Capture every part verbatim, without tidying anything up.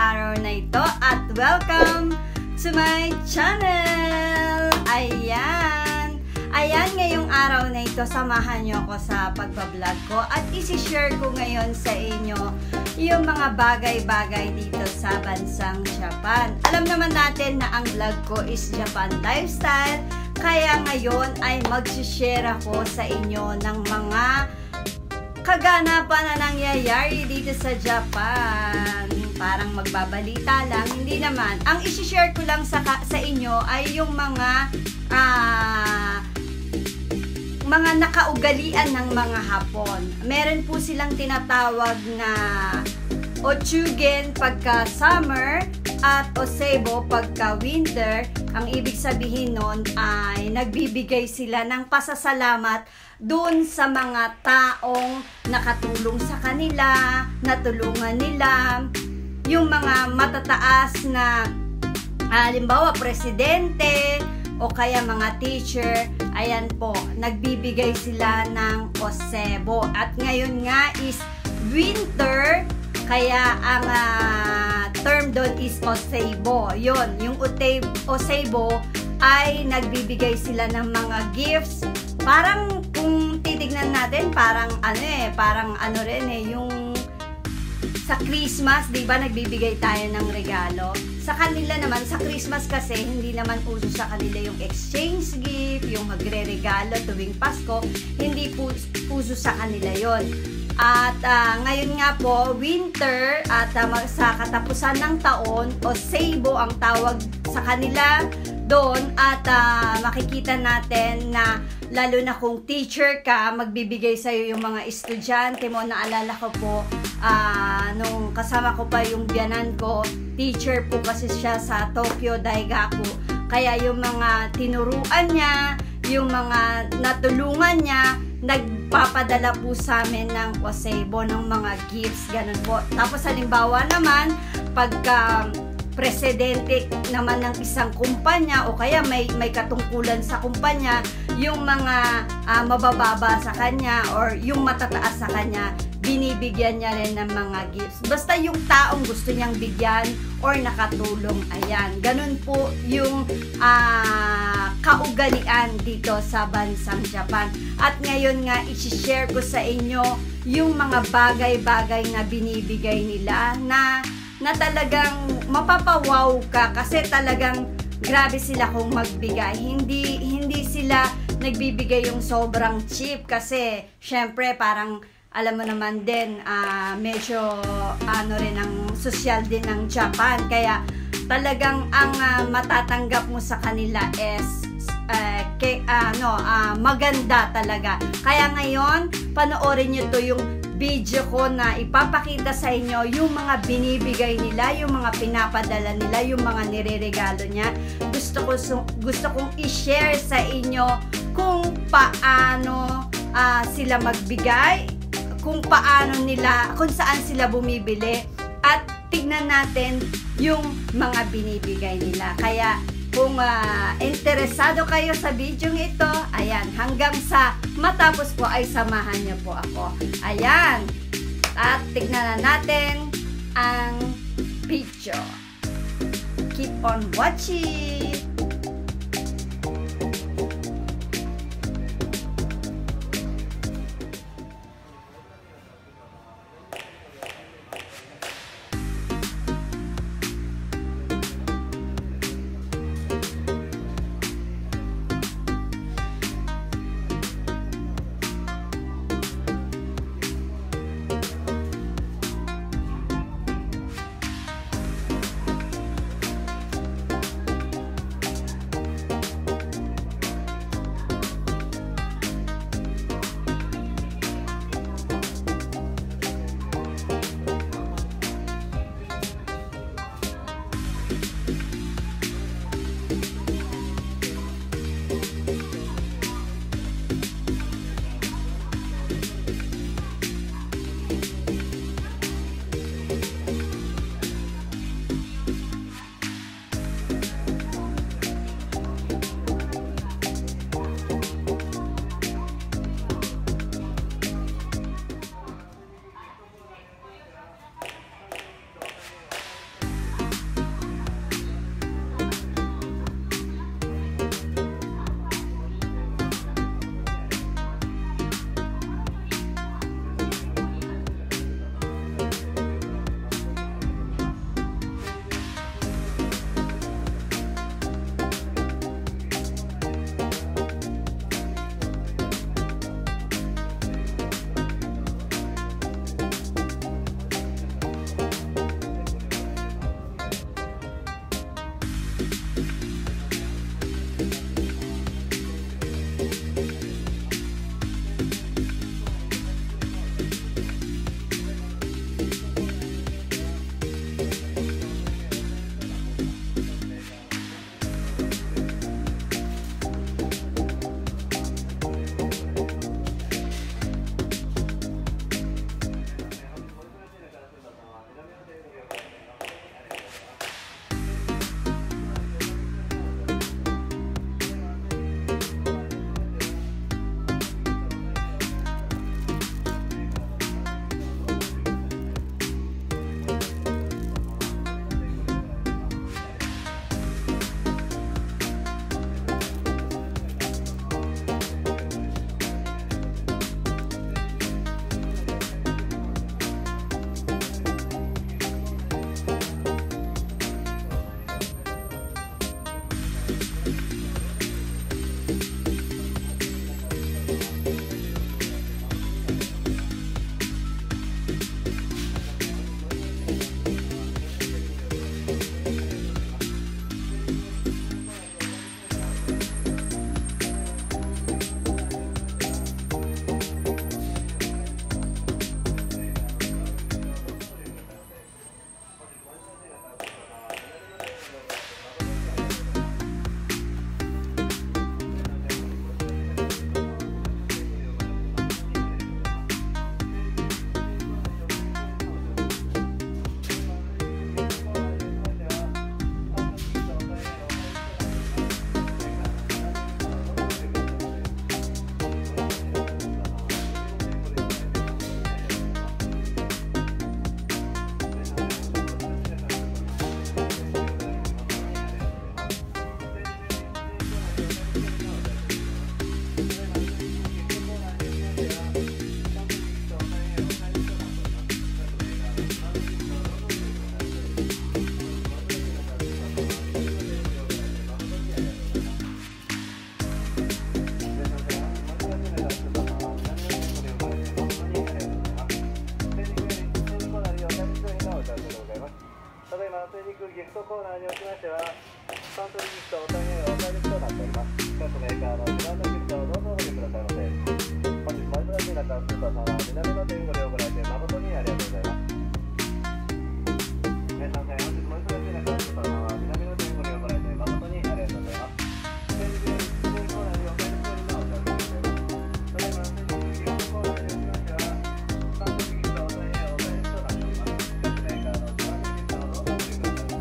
araw na ito at welcome to my channel! Ayan! Ayan, ngayong araw na ito, samahan niyo ako sa pagbablog ko at isi-share ko ngayon sa inyo yung mga bagay-bagay dito sa bansang Japan. Alam naman natin na ang vlog ko is Japan lifestyle, kaya ngayon ay mag-share ako sa inyo ng mga kaganapan na nangyayari dito sa Japan. Parang magbabalita lang, hindi naman. Ang isi-share ko lang sa, sa inyo ay yung mga ah, mga nakaugalian ng mga hapon. Meron po silang tinatawag na Ochugen pagka summer at Oseibo pagka winter. Ang ibig sabihin nun ay nagbibigay sila ng pasasalamat doon sa mga taong nakatulong sa kanila, natulungan nila, yung mga matataas na halimbawa presidente o kaya mga teacher. Ayan po, nagbibigay sila ng Oseibo. At ngayon nga is winter, kaya ang uh, term doon is Oseibo. Yun, yung Oseibo ay nagbibigay sila ng mga gifts. Parang kung titignan natin, parang ano eh, parang ano rin eh, yung sa Christmas, di ba, nagbibigay tayo ng regalo. Sa kanila naman, sa Christmas kasi, hindi naman uso sa kanila yung exchange gift, yung magre-regalo tuwing Pasko. Hindi po uso sa kanila yon. At uh, ngayon nga po, winter at uh, sa katapusan ng taon, Oseibo ang tawag sa kanila doon. At uh, makikita natin na lalo na kung teacher ka, magbibigay sa'yo yung mga estudyante mo. Naalala ko po, uh, nung kasama ko pa yung biyanan ko, teacher po kasi siya sa Tokyo Daigaku. Kaya yung mga tinuruan niya, yung mga natulungan niya, nagpapadala po sa amin ng Oseibo, ng mga gifts, ganun po. Tapos halimbawa naman, pagka presidente naman ng isang kumpanya o kaya may may katungkulan sa kumpanya, yung mga uh, mabababa sa kanya or yung matataas sa kanya, binibigyan niya rin ng mga gifts. Basta yung taong gusto niyang bigyan or nakatulong, ayan. Ganun po yung uh, kaugalian dito sa bansang Japan. At ngayon nga, i-share ko sa inyo yung mga bagay-bagay na binibigay nila na na talagang mapapawaw ka kasi talagang grabe sila kung magbigay. Hindi hindi sila nagbibigay yung sobrang cheap kasi syempre parang alam mo naman din uh, medyo ano rin ang social din ng Japan, kaya talagang ang uh, matatanggap mo sa kanila is uh, ke, ano, uh, maganda talaga. Kaya ngayon panoorin nyo to yung video ko na ipapakita sa inyo yung mga binibigay nila, yung mga pinapadala nila, yung mga nireregalo niya. Gusto ko gusto kong i-share sa inyo kung paano uh, sila magbigay, kung paano nila, kung saan sila bumibili, at tignan natin yung mga binibigay nila. Kaya kung uh, interesado kayo sa video ito, ayan, hanggang sa matapos po ay samahan niyo po ako. Ayan. At tignan na natin ang video. Keep on watching! ま精肉ギフトコーナーにおきましては、サントリーギフトお大変お買い得となっております。各メーカーのブランドギフトをどうぞお利用くださいませ。本日も珍しい中、スーパーさんは南の点ご利用ご来店誠にありがとうございます。皆さん、本日も珍しい中、スーパーさんは南の点ご利用ご来店誠にありがとうございます。精肉ギフトコーナーにお買い得となっております。ただいま精肉ギフトコーナーにおきましては、サントリーギフトお大変お買い得となっております。各メーカーのブランドギフトをどうぞお利用くださいませ。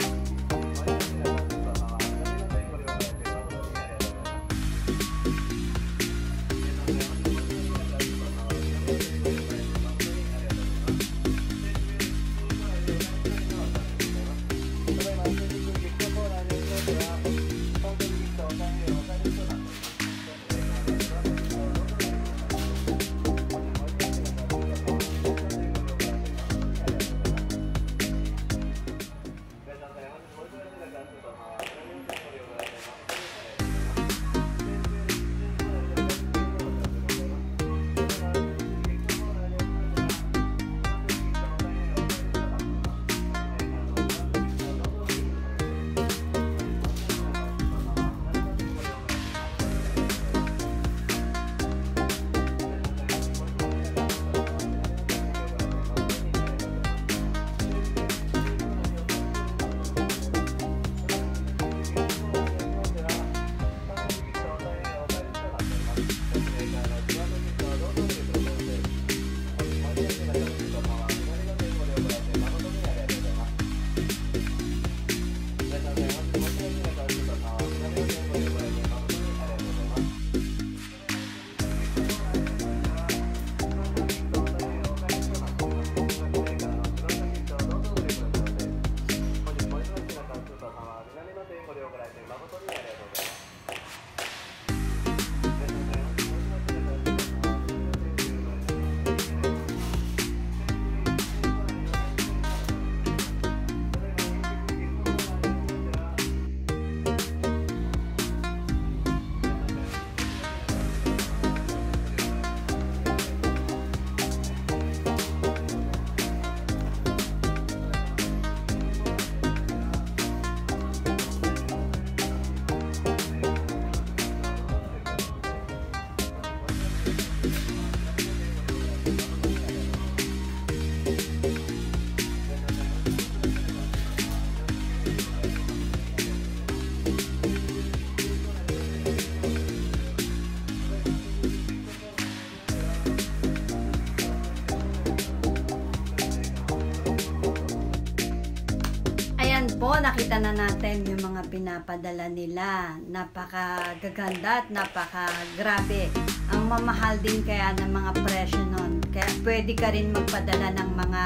Po, nakita na natin yung mga pinapadala nila. Napakagaganda at napakagrabe. Ang mamahal din kaya ng mga presyo nun. Kaya pwede ka rin magpadala ng mga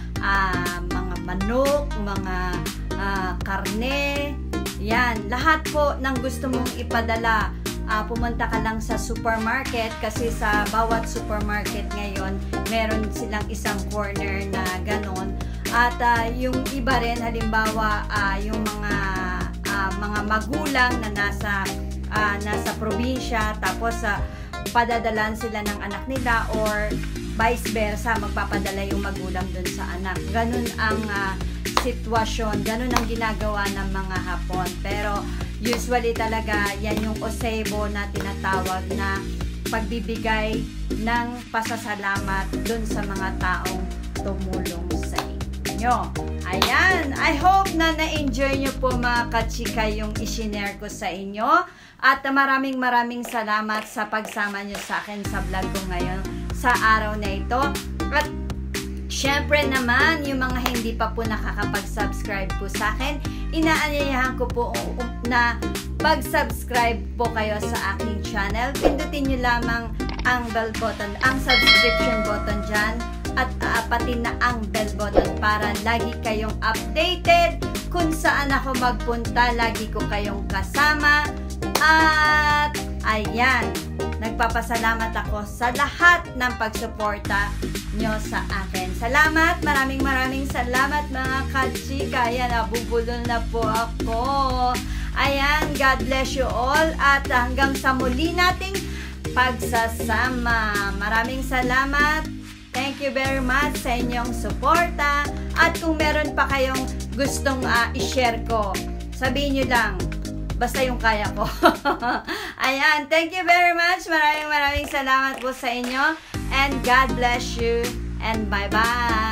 uh, mga manok, mga uh, karne. Yan, lahat po ng gusto mong ipadala. Uh, pumunta ka lang sa supermarket kasi sa bawat supermarket ngayon meron silang isang corner na ganon. At uh, yung iba rin, halimbawa, uh, yung mga uh, mga magulang na nasa uh, nasa probinsya, tapos uh, padadalan sila ng anak nila or vice versa, magpapadala yung magulang dun sa anak. Ganun ang uh, sitwasyon, ganun ang ginagawa ng mga hapon. Pero usually talaga, yan yung Oseibo na tinatawag na pagbibigay ng pasasalamat dun sa mga taong tumulong sa inyo. Ayan, I hope na na-enjoy nyo po mga kachika yung isinare ko sa inyo. At maraming maraming salamat sa pagsama nyo sa akin sa vlog ko ngayon sa araw na ito. At syempre naman, yung mga hindi pa po nakakapag-subscribe po sa akin, inaanyayahan ko po na pag-subscribe po kayo sa aking channel. Pindutin nyo lamang ang bell button, ang subscription button dyan. At uh, pati na ang bell button para lagi kayong updated kung saan ako magpunta, lagi ko kayong kasama. At ayan, nagpapasalamat ako sa lahat ng pagsuporta nyo sa akin. Salamat, maraming maraming salamat mga kachika. Ayan, nabubulol na po ako. Ayan, God bless you all at hanggang sa muli nating pagsasama. Maraming salamat. Thank you very much sa inyong suporta. At kung meron pa kayong gustong uh, i-share ko, sabihin nyo lang. Basta yung kaya ko. Ayan. Thank you very much. Maraming maraming salamat po sa inyo. And God bless you. And bye-bye.